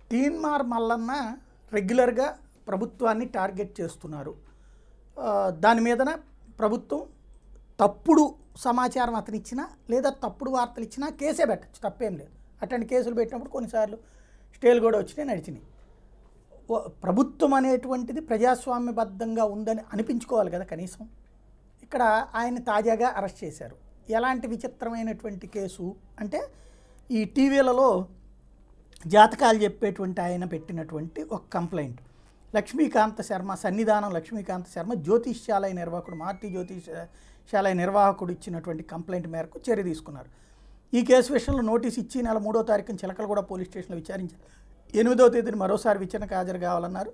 తీన్మార్ మల్లన్న రెగ్యులర్గా ప్రభుత్వాన్ని టార్గెట్ చేస్తున్నారు. దాని మీదన ప్రభుత్వం తప్పుడు సమాచారం అతను ఇచ్చినా లేదా తప్పుడు వార్తలు ఇచ్చినా కేసే పెట్టచ్చు, తప్పేం లేదు. అట్లాంటి కేసులు పెట్టినప్పుడు కొన్నిసార్లు స్టేలు కూడా వచ్చినాయి, నడిచినాయి. ప్రభుత్వం అనేటువంటిది ప్రజాస్వామ్యబద్ధంగా ఉందని అనిపించుకోవాలి కదా కనీసం. ఇక్కడ ఆయన తాజాగా అరెస్ట్ చేశారు. ఎలాంటి విచిత్రమైనటువంటి కేసు అంటే, ఈ టీవీలలో జాతకాలు చెప్పేటువంటి ఆయన పెట్టినటువంటి ఒక కంప్లైంట్. లక్ష్మీకాంత శర్మ, సన్నిధానం లక్ష్మీకాంత శర్మ జ్యోతిష్యాలయ నిర్వాహకుడు, మార్టీ జ్యోతిష్యాలయ నిర్వాహకుడు ఇచ్చినటువంటి కంప్లైంట్ మేరకు చర్య తీసుకున్నారు. ఈ కేసు విషయంలో నోటీస్ ఇచ్చి నెల 3వ తారీఖున చిలకలగూడ పోలీస్ స్టేషన్లో విచారించారు. 8వ తేదీన మరోసారి విచారణకు హాజరు కావాలన్నారు.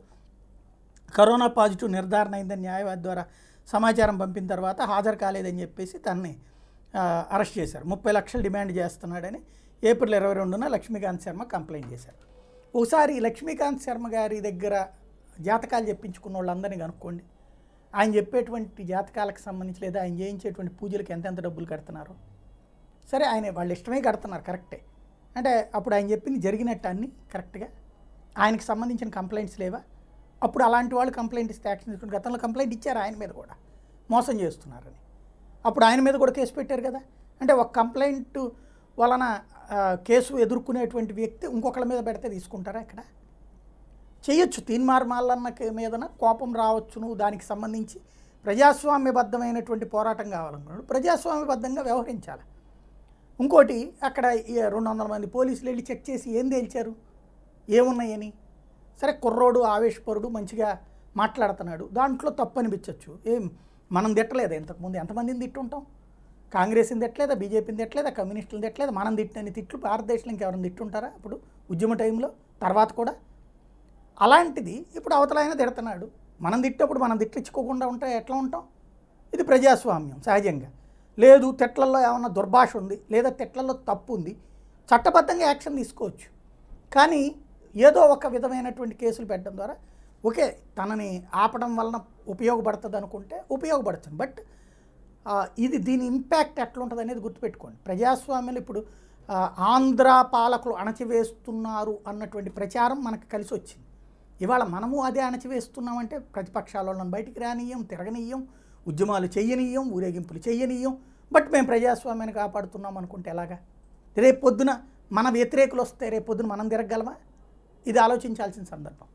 కరోనా పాజిటివ్ నిర్ధారణ అయిందని న్యాయవాది ద్వారా సమాచారం పంపిన తర్వాత హాజరు కాలేదని చెప్పేసి తనని అరెస్ట్ చేశారు. 30 లక్షలు డిమాండ్ చేస్తున్నాడని ఏప్రిల్ 22న లక్ష్మీకాంత్ శర్మ కంప్లైంట్ చేశారు. ఒకసారి లక్ష్మీకాంత్ శర్మ గారి దగ్గర జాతకాలు చెప్పించుకున్న వాళ్ళందరినీ కనుక్కోండి. ఆయన చెప్పేటువంటి జాతకాలకు సంబంధించి లేదా ఆయన చేయించేటువంటి పూజలకు ఎంతెంత డబ్బులు కడుతున్నారు. సరే, ఆయన వాళ్ళ ఇష్టమే కడుతున్నారు, కరెక్టే. అంటే అప్పుడు ఆయన చెప్పింది జరిగినట్టు అన్నీ కరెక్ట్గా ఆయనకు సంబంధించిన కంప్లైంట్స్ లేవా? అప్పుడు అలాంటి వాళ్ళు కంప్లైంట్ ఇస్తే యాక్షన్ తీసుకుంటే, గతంలో కంప్లైంట్ ఇచ్చారు ఆయన మీద కూడా మోసం చేస్తున్నారని. అప్పుడు ఆయన మీద కూడా కేసు పెట్టారు కదా. అంటే ఒక కంప్లైంట్ వలన కేసు ఎదుర్కొనేటువంటి వ్యక్తి ఇంకొకళ్ళ మీద పెడితే తీసుకుంటారా? ఇక్కడ చేయొచ్చు. తీన్మార్ మల్లన్న మీదన కోపం రావచ్చును, దానికి సంబంధించి ప్రజాస్వామ్యబద్ధమైనటువంటి పోరాటం కావాలనుకున్నాడు, ప్రజాస్వామ్యబద్ధంగా వ్యవహరించాలి. ఇంకోటి, అక్కడ 200 మంది పోలీసులు వెళ్ళి చెక్ చేసి ఏం తేల్చారు, ఏమున్నాయని. సరే, కుర్రోడు ఆవేశపరుడు మంచిగా మాట్లాడుతున్నాడు, దాంట్లో తప్పు అనిపించవచ్చు. మనం తిట్టలేదా ఇంతకుముందు? ఎంతమందిని తిట్టుంటాం? కాంగ్రెస్ని తిట్టలేదా, బీజేపీని తిట్టలేదా, కమ్యూనిస్టులను తిట్టలేదా? మనం తిట్టినన్ని తిట్లు భారతదేశంలో ఇంకెవరైనా తిట్టుంటారా? ఇప్పుడు ఉద్యమ టైంలో తర్వాత కూడా అలాంటిది ఇప్పుడు అవతల ఆయన తిడుతున్నాడు. మనం తిట్టేప్పుడు మనం తిట్టించుకోకుండా ఉంటే ఎట్లా ఉంటాం? ఇది ప్రజాస్వామ్యం సహజంగా. లేదు, తిట్లల్లో ఏమన్నా దుర్భాష ఉంది లేదా తిట్లలో తప్పు ఉంది, చట్టబద్ధంగా యాక్షన్ తీసుకోవచ్చు. కానీ ఏదో ఒక విధమైనటువంటి కేసులు పెట్టడం ద్వారా ఓకే తనని ఆపడం వలన ఉపయోగపడుతుంది అనుకుంటే ఉపయోగపడుతుంది. బట్ ఇది దీని ఇంపాక్ట్ ఎట్లుంటుంది అనేది గుర్తుపెట్టుకోండి. ప్రజాస్వామ్యంలో ఇప్పుడు ఆంధ్ర పాలకులు అణచివేస్తున్నారు అన్నటువంటి ప్రచారం మనకు కలిసి వచ్చింది. ఇవాళ మనము అదే అణచివేస్తున్నామంటే ప్రతిపక్షాల వాళ్ళని బయటికి రానియ్యం, తిరగనీయం, ఉద్యమాలు చెయ్యనీయం, ఊరేగింపులు చెయ్యనీయం. బట్ మేము ప్రజాస్వామ్యాన్ని కాపాడుతున్నాం అనుకుంటే ఎలాగా? రేపు పొద్దున మన వ్యతిరేకులు వస్తే రేపు పొద్దున మనం తిరగగలమా? ఇది ఆలోచించాల్సిన సందర్భం.